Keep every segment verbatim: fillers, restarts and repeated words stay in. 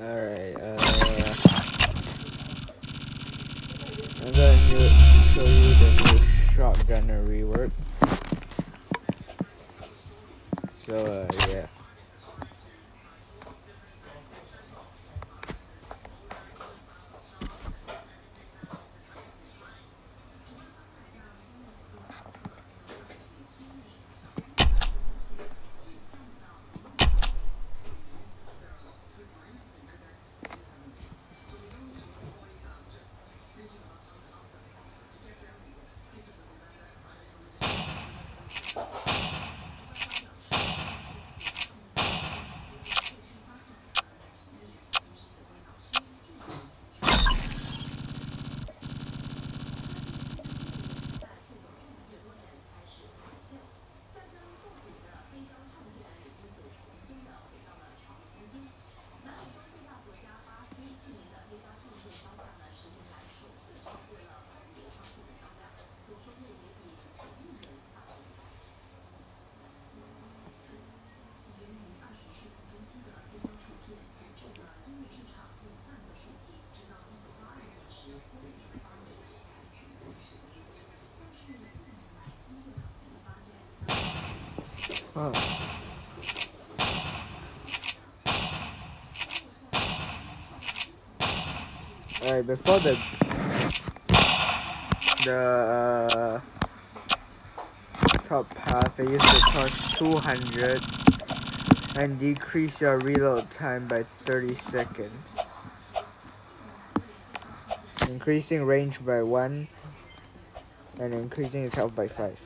Alright, uh, I'm going to show you the new shotgunner rework. So, uh, yeah. Oh. Alright, before the the uh, top half, I used to cost two hundred and decrease your reload time by thirty seconds, increasing range by one and increasing its health by five.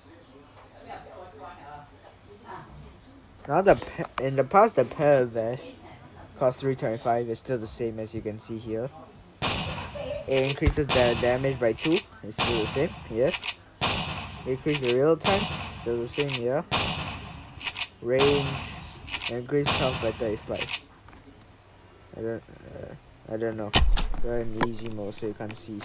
Now the in the past, the pair vest cost three twenty-five. Is still the same as you can see here. It increases the damage by two. It's still the same. Yes. Increase the reload time. Still the same. Yeah. Range. Increase health by thirty-five. I don't. Uh, I don't know. We're in easy mode, so you can't see.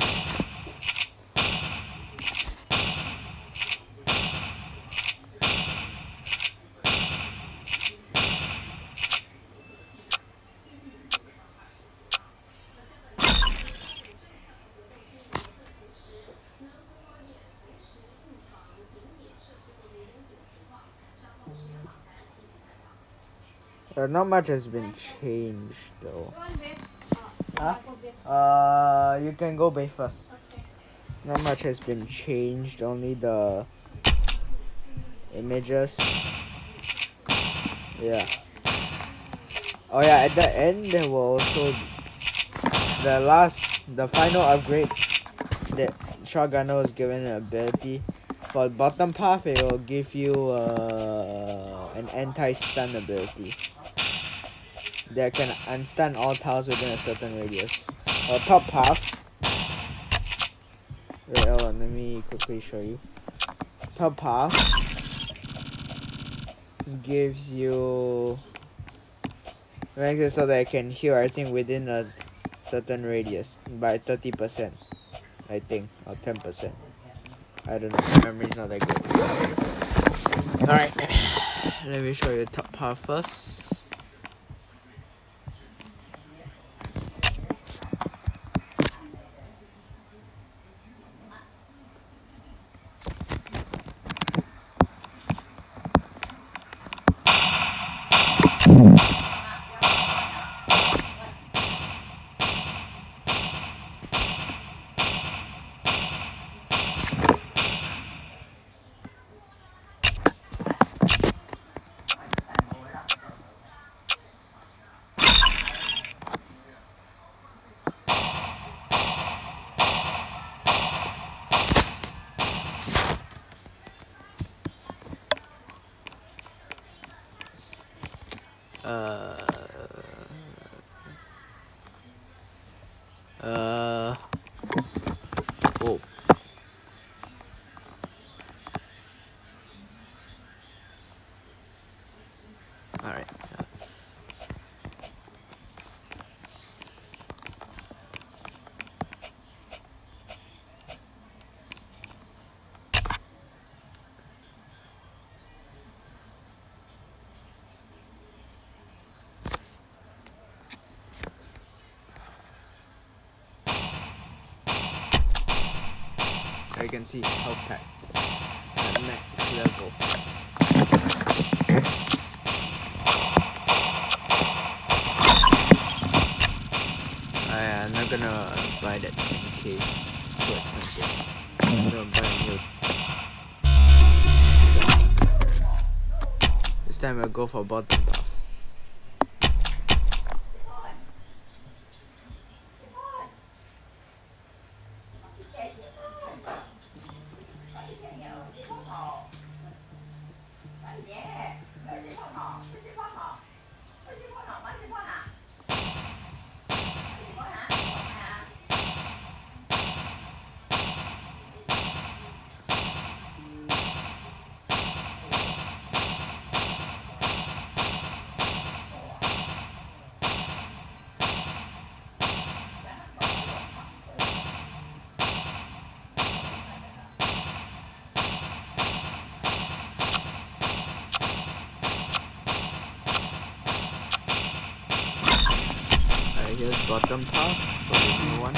Uh, not much has been changed though. Huh? Uh, you can go bathe first. Not much has been changed. Only the images. Yeah. Oh yeah. At the end there will also the last, the final upgrade that shotgunner was given an ability. For the bottom path, it will give you uh, an anti-stun ability that can unstun all tiles within a certain radius. For top path, wait, hold on, let me quickly show you. Top path gives you, makes it so that I can heal everything within a certain radius by thirty percent, I think, or ten percent. I don't know, my memory's not that good. Alright, let me show you the top path first. you can see health pack at max level. I, I'm not gonna buy that in case it's too expensive. I'm gonna buy a new. This time I'll go for bottom path. Here's bottom path for the new one.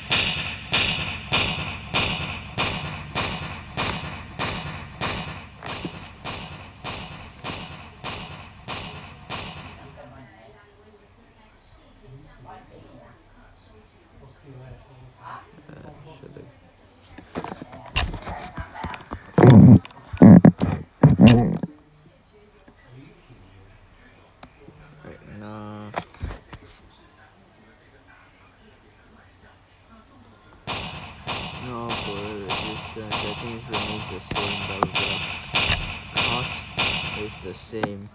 Right now. No, for resistance, I think it remains the same, but the cost is the same.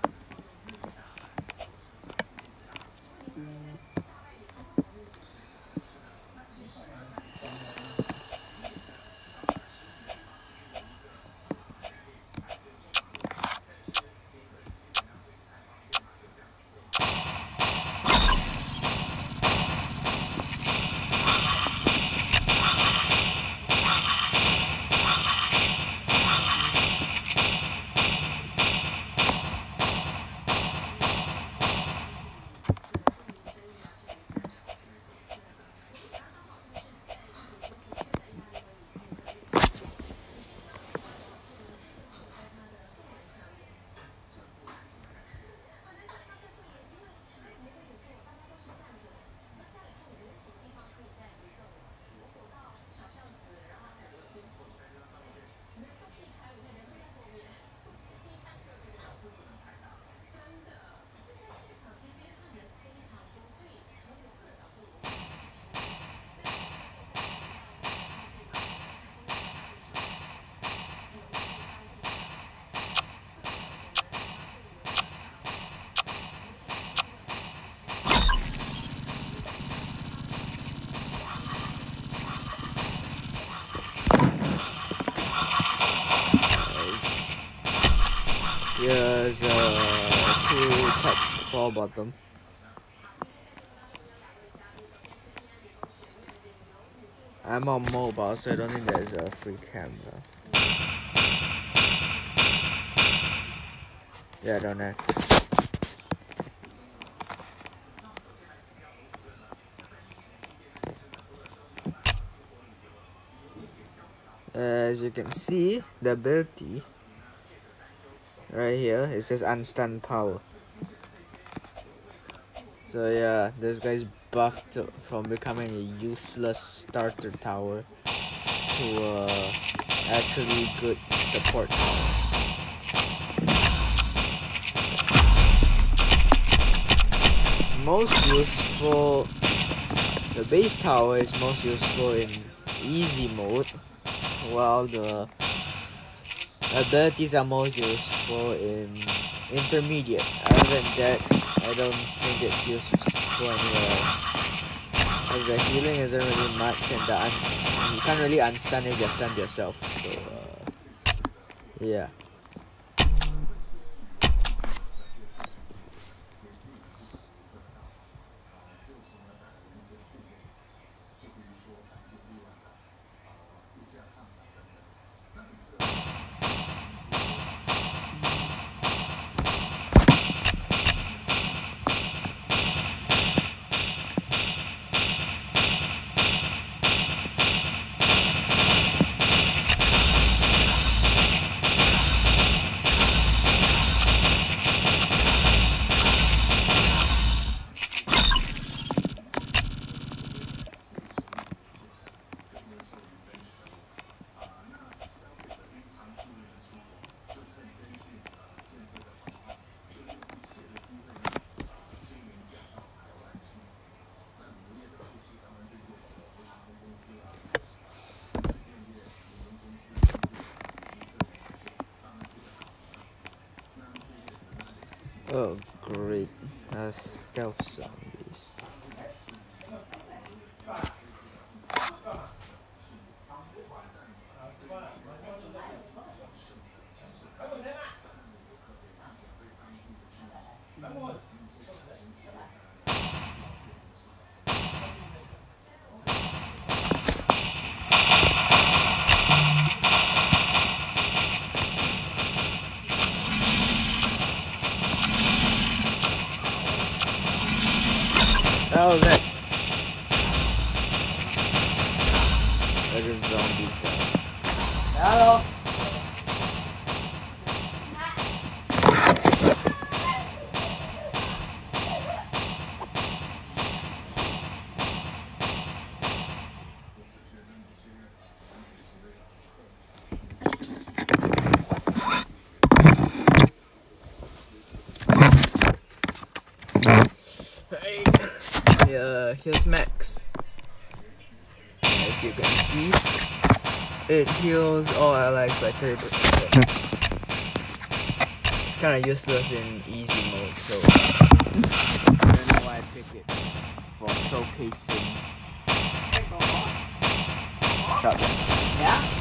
Here's uh, two top, four bottom. I'm on mobile, so I don't think there's a free camera. Yeah, I don't have. As you can see, the ability right here, it says unstunned power. So yeah, this guy's buffed from becoming a useless starter tower to uh, actually good support tower. It's most useful, the base tower is most useful in easy mode, while the abilities are most useful in intermediate. Other than that, I don't think it's useful anywhere else. As the healing isn't really much, and the un you can't really unstun if you're stunned yourself. So, uh, yeah. Oh, great. Uh, stealth zombies. Oh, that. That is zombie guy. Hello. Hey. Yeah, here's Max. As you can see, it heals all allies by thirty percent. It's kind of useless in easy mode, so I don't know why I pick it for showcasing shotgun. Yeah.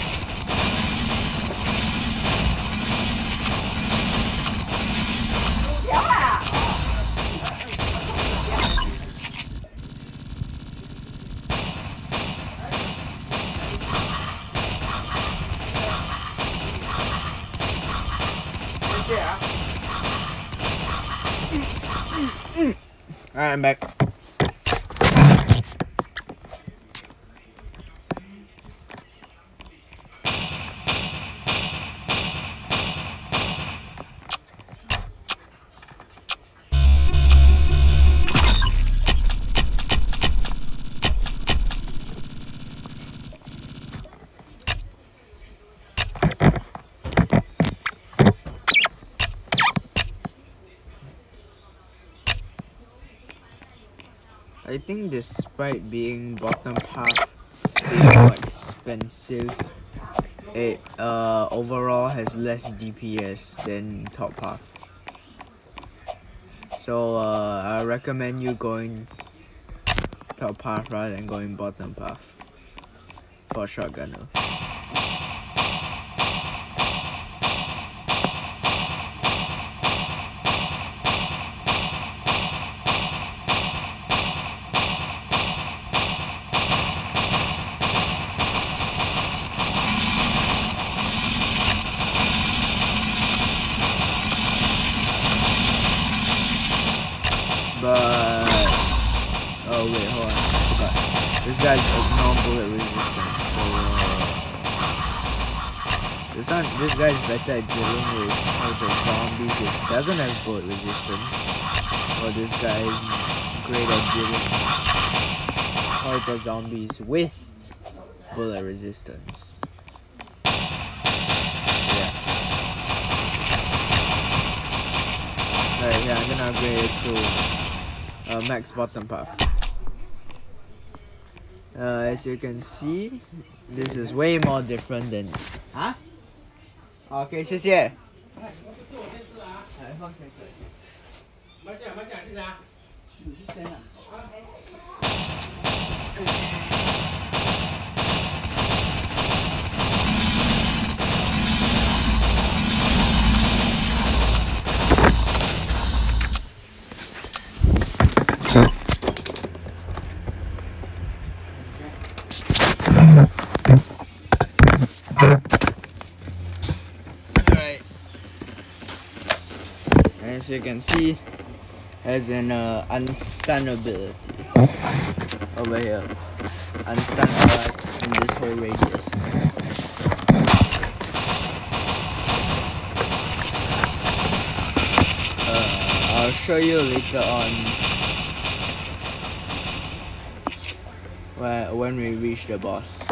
Alright, I'm back. I think despite being bottom half being more expensive, it uh, overall has less D P S than top half. So uh, I recommend you going top half rather than going bottom half for a shotgunner. But oh wait, hold on, I forgot. This guy's non-bullet resistant, so uh, this one, this guy's better at dealing with hordes of zombies which doesn't have bullet resistance. Or this guy is great at dealing with hordes of zombies with bullet resistance. Yeah. Alright, yeah, I'm gonna upgrade it to Uh, max bottom path. Uh, as you can see, this is way more different than. Huh? Okay, 谢谢。放在这里。没事，没事，是啥？你是真的。As you can see, has an uh, unstun ability over here. Unstun allies in this whole radius. Uh, I'll show you later on where, when we reach the boss.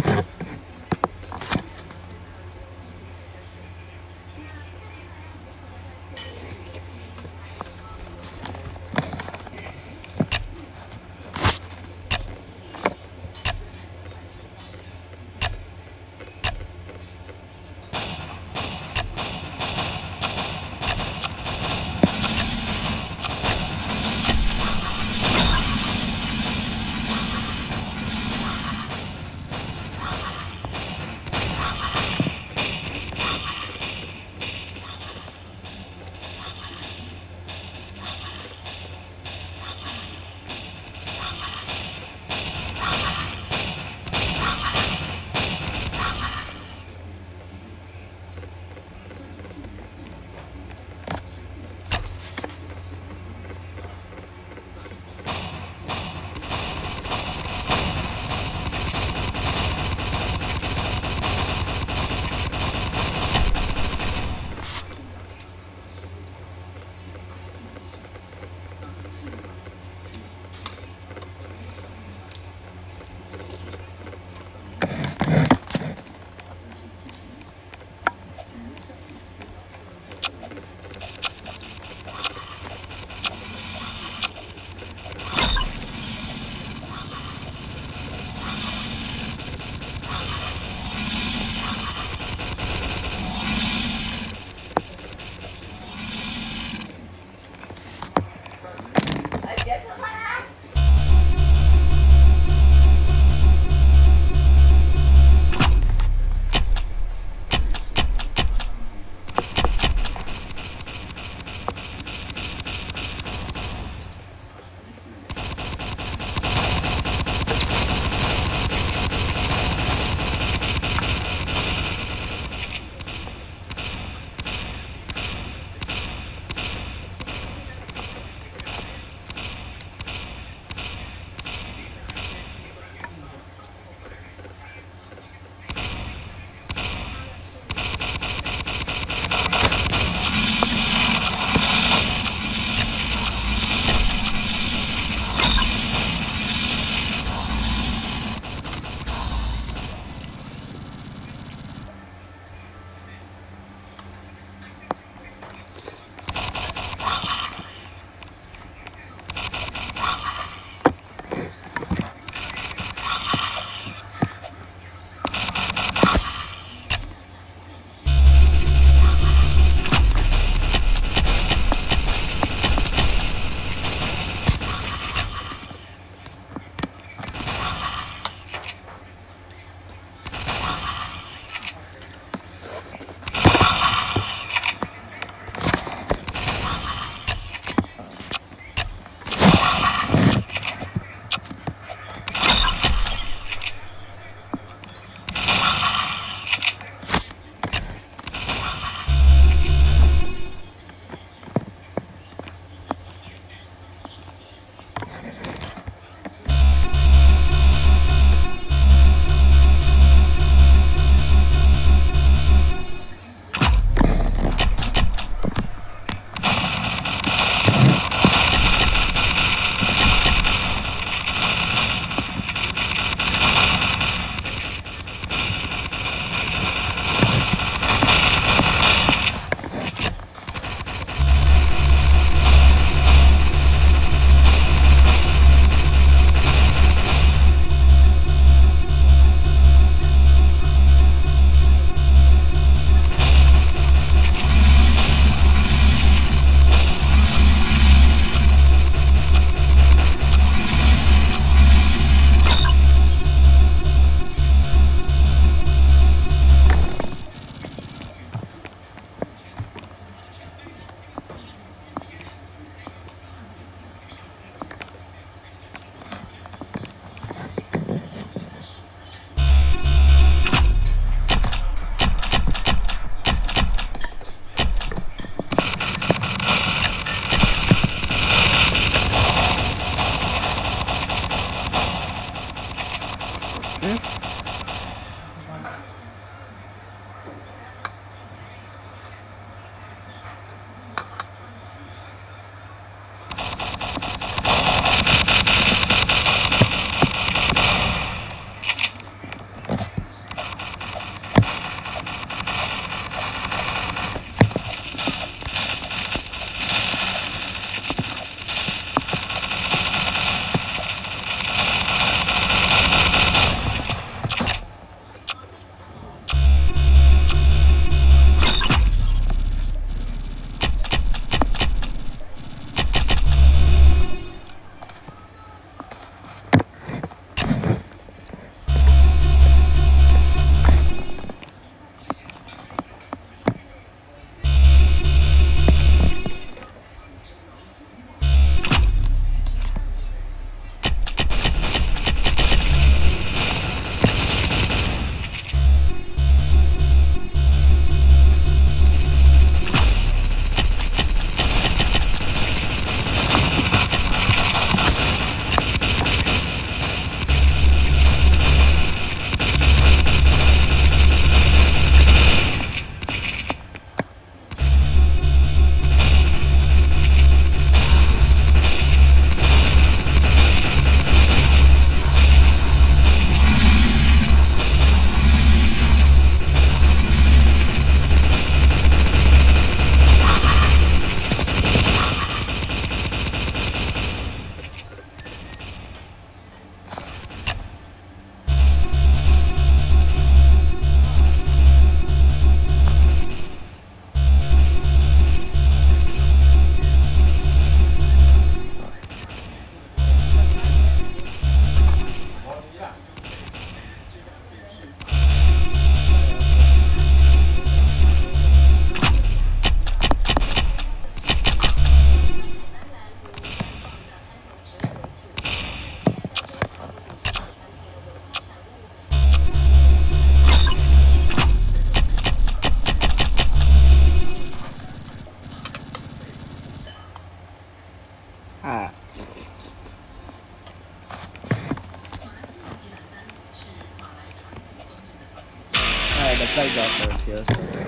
those heals.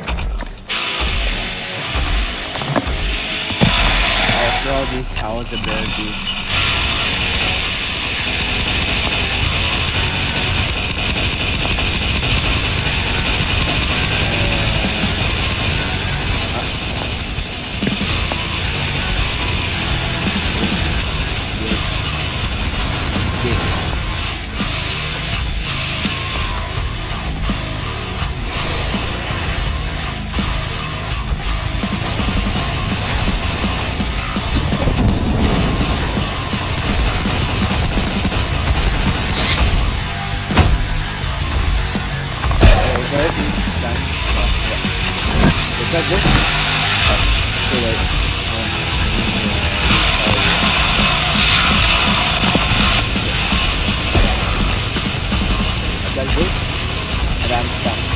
After all these towers ability. Like this? Oh, too late. Um, like this? And I'm stunned.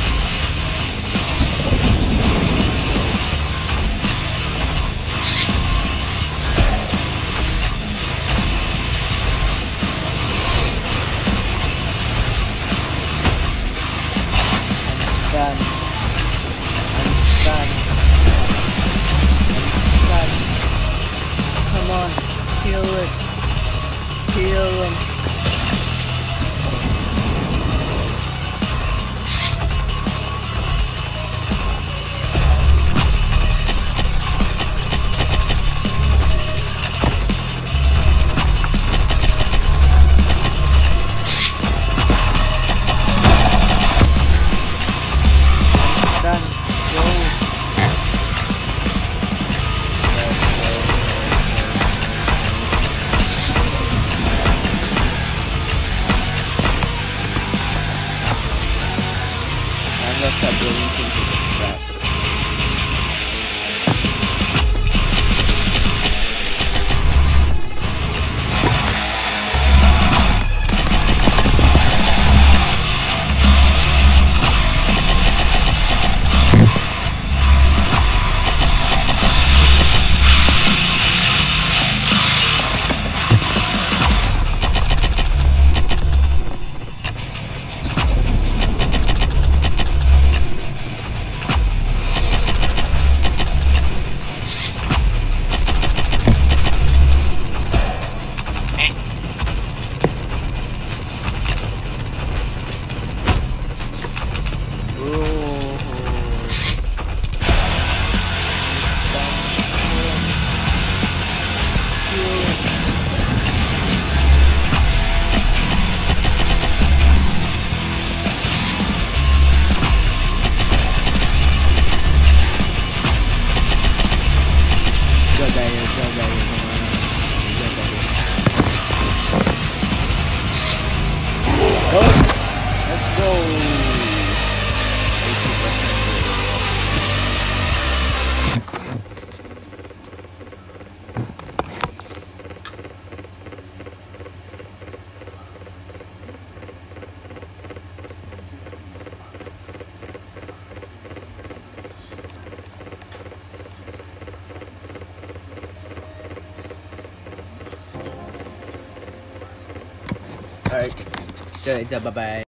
I'm stunned. Come on, heal it. Heal him. Done. Go. Stop doing things like that. Alright, see you later, bye bye.